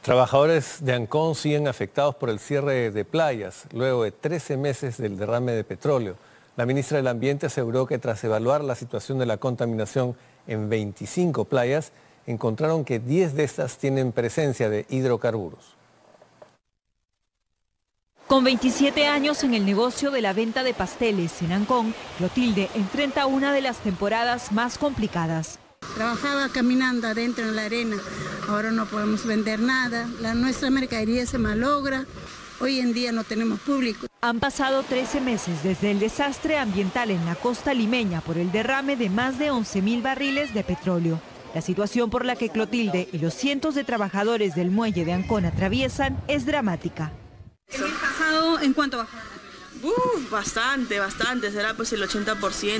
Trabajadores de Ancón siguen afectados por el cierre de playas, luego de 13 meses del derrame de petróleo. La ministra del Ambiente aseguró que tras evaluar la situación de la contaminación en 25 playas, encontraron que 10 de estas tienen presencia de hidrocarburos. Con 27 años en el negocio de la venta de pasteles en Ancón, Clotilde enfrenta una de las temporadas más complicadas. Trabajaba caminando adentro en la arena, ahora no podemos vender nada, nuestra mercadería se malogra, hoy en día no tenemos público. Han pasado 13 meses desde el desastre ambiental en la costa limeña por el derrame de más de 11.000 barriles de petróleo. La situación por la que Clotilde y los cientos de trabajadores del muelle de Ancón atraviesan es dramática. ¿El mes pasado en cuánto bajó? Bastante, será pues el 80%,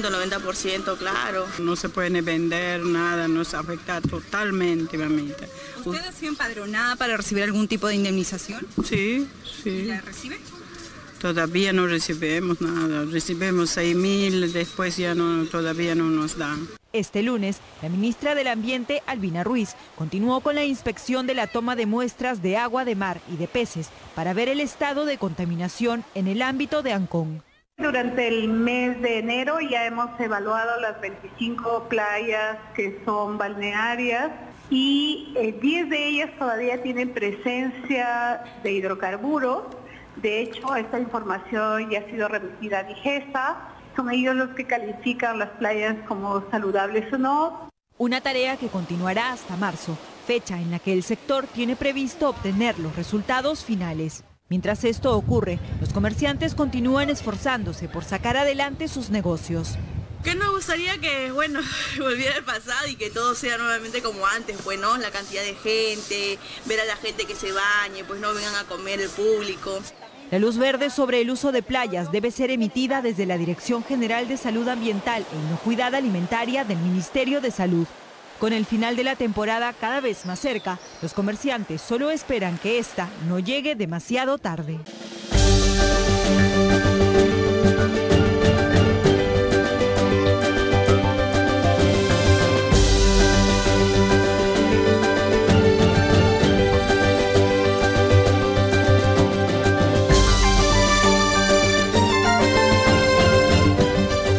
90%, claro. No se puede vender nada, nos afecta totalmente, mamita. ¿Usted ha sido empadronada para recibir algún tipo de indemnización? Sí. ¿Y la recibe? Todavía no recibimos nada, recibimos 6.000, después ya no, todavía no nos dan. Este lunes, la ministra del Ambiente, Albina Ruiz, continuó con la inspección de la toma de muestras de agua de mar y de peces para ver el estado de contaminación en el ámbito de Ancón. Durante el mes de enero ya hemos evaluado las 25 playas que son balnearias y 10 de ellas todavía tienen presencia de hidrocarburos. De hecho, esta información ya ha sido remitida a Digesta. Son ellos los que califican las playas como saludables o no. Una tarea que continuará hasta marzo, fecha en la que el sector tiene previsto obtener los resultados finales. Mientras esto ocurre, los comerciantes continúan esforzándose por sacar adelante sus negocios. Que nos gustaría que, volviera el pasado y que todo sea nuevamente como antes, pues, ¿no? La cantidad de gente, ver a la gente que se bañe, pues no vengan a comer el público. La luz verde sobre el uso de playas debe ser emitida desde la Dirección General de Salud Ambiental e Inocuidad Alimentaria del Ministerio de Salud. Con el final de la temporada cada vez más cerca, los comerciantes solo esperan que esta no llegue demasiado tarde.